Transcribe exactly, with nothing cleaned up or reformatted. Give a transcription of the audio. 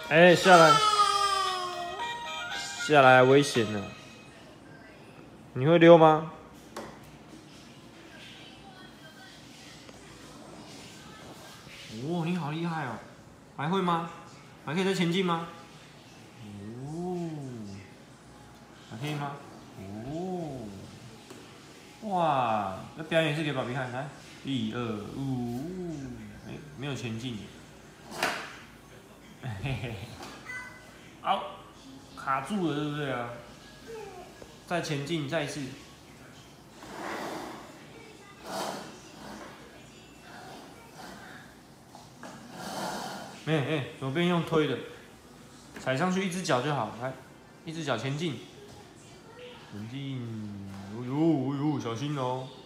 哎、欸，下来，下来，危险了！你会溜吗？哦，你好厉害哦！还会吗？还可以再前进吗？哦，还可以吗？哦，哇！要表演一次给爸比看，来，一二五，哎，没有前进。嘿嘿嘿，好，卡住了，对不对啊？再前进，再一次。哎、欸、哎、欸，左边用推的，踩上去一只脚就好，来，一只脚前进，前进，哦呦哦呦，小心哦。